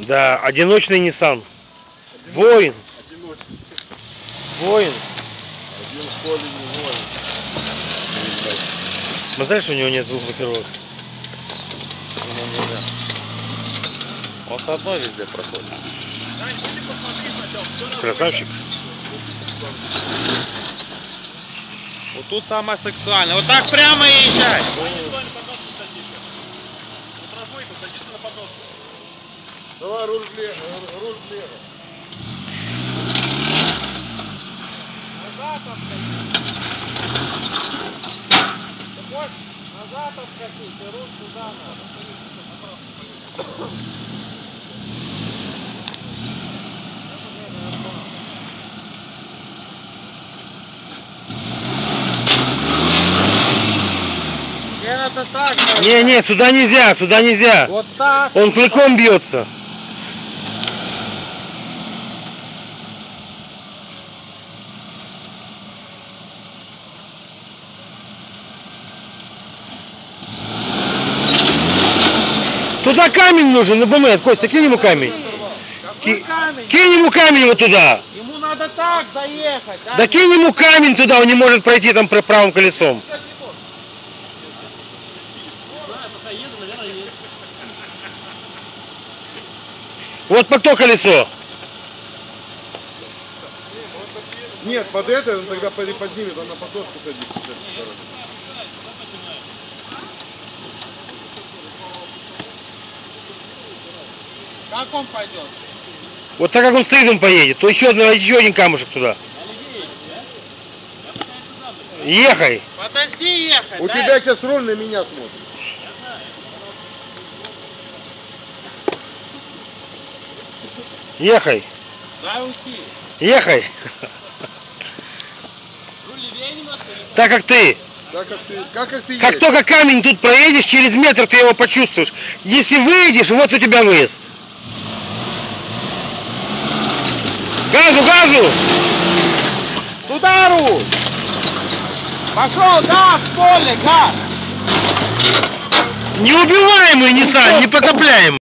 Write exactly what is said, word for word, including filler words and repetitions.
Да, одиночный Nissan. Воин. Воин. Один в поле не воин. Мы знаешь, что у него нет двух блокировок? Он с одной везде проходит. Красавчик. Вот тут самое сексуальное. Вот так прямо езжай. Давай руль влево, руль влево. Назад отскочи. Ты можешь назад отскочить, и руль туда надо. Это так, Не, не, сюда нельзя, сюда нельзя. вот так. Он клыком бьется. Туда камень нужен, на бумет. Костя, кинь ему камень. Ки... камень? Кинь ему камень вот туда. Ему надо так заехать. Да, Да кинь ему камень туда, он не может пройти там правым колесом. Вот под то колесо. Нет, под это он тогда поднимет, он на подножку садится. как он пойдет? Вот так как он стоит, он поедет. То еще, одно, еще один камушек туда. Ехай. Подожди ехать. У дай. тебя сейчас руль на меня смотрит. Ехай. Дай уйти. Ехай. Руль левее немножко. Так как ты. Так как ты, как, как ты Как едешь. только камень тут проедешь, через метр ты его почувствуешь. Если выйдешь, вот у тебя выезд. Газу, газу! Туда руль. Пошел, газ, в поле, газ. Неубиваемый Nissan, непотопляемый.